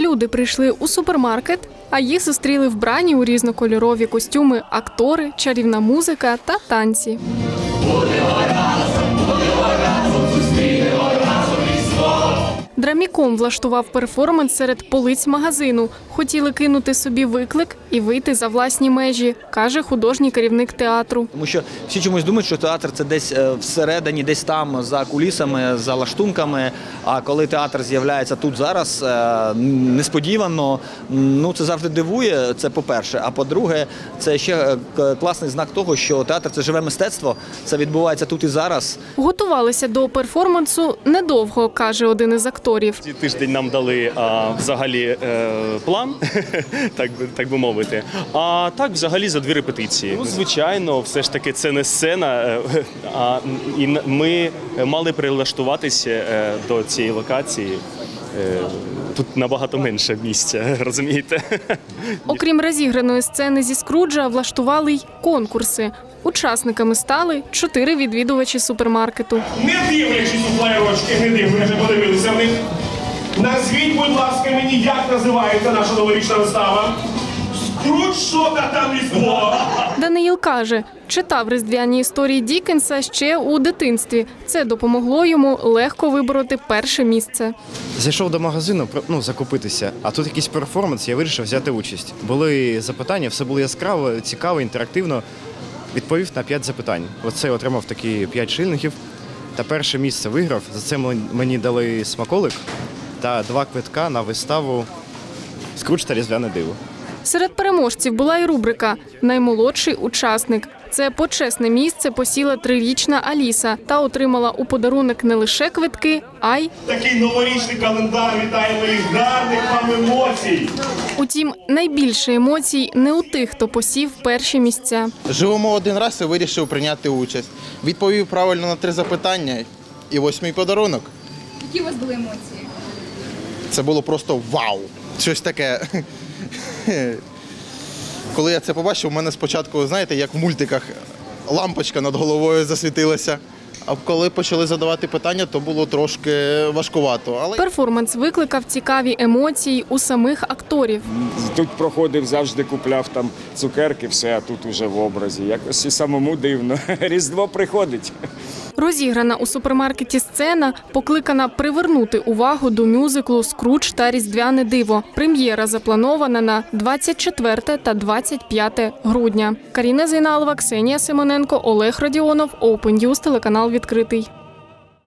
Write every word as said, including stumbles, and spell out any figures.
Люди прийшли у супермаркет, а їх зустріли вбрані у різнокольорові костюми актори, чарівна музика та танці. Драміком влаштував перформанс серед полиць магазину. Хотіли кинути собі виклик і вийти за власні межі, каже художній керівник театру. Тому що всі чомусь думають, що театр – це десь всередині, десь там, за кулісами, за лаштунками. А коли театр з'являється тут зараз, несподівано, ну це завжди дивує, це по-перше. А по-друге, це ще класний знак того, що театр – це живе мистецтво, це відбувається тут і зараз. Готувалися до перформансу недовго, каже один із акторів. Ці тиждень нам дали а, взагалі е, план, так, так би мовити, а так взагалі за дві репетиції. Ну, звичайно, все ж таки це не сцена, а і ми мали прилаштуватися е, до цієї локації. Е, тут набагато менше місця, розумієте? Окрім розіграної сцени зі Скруджа, влаштували й конкурси. Учасниками стали чотири відвідувачі супермаркету. Не дивлячись у флаєрочки, не дивлячись, подивилися в них. Назвіть, будь ласка, мені, як називається наша новорічна вистава? Скрудж, Шока та Різдво. Даниїл каже, читав різдвяні історії Діккенса ще у дитинстві. Це допомогло йому легко вибороти перше місце. Зайшов до магазину, ну, закупитися, а тут якийсь перформанс, я вирішив взяти участь. Були запитання, все було яскраво, цікаво, інтерактивно. Відповів на п'ять запитань. Оце я отримав такі п'ять шилінгів та перше місце виграв. За це мені дали смаколик та два квитка на виставу «Скрудж та Різдвяне диво». Серед переможців була і рубрика «Наймолодший учасник». Це почесне місце посіла трирічна Аліса та отримала у подарунок не лише квитки, а й… Такий новорічний календар вітає моїх гарних вам емоцій. Утім, найбільше емоцій не у тих, хто посів перші місця. Живемо один раз і вирішив прийняти участь. Відповів правильно на три запитання і ось мій подарунок. Які у вас були емоції? Це було просто вау! Щось таке. Коли я це побачив, у мене спочатку, знаєте, як в мультиках, лампочка над головою засвітилася. А коли почали задавати питання, то було трошки важкувато. Але... Перформанс викликав цікаві емоції у самих акторів. Тут проходив, завжди купляв там цукерки, все, а тут уже в образі. Якось і самому дивно. Різдво приходить. Розіграна у супермаркеті сцена покликана привернути увагу до мюзиклу «Скрудж та Різдвяне диво». Прем'єра запланована на двадцять четверте та двадцять п'яте грудня. Каріна Зейналова, Ксенія Симоненко, Олег Радіонов, Open News, телеканал «Відкритий».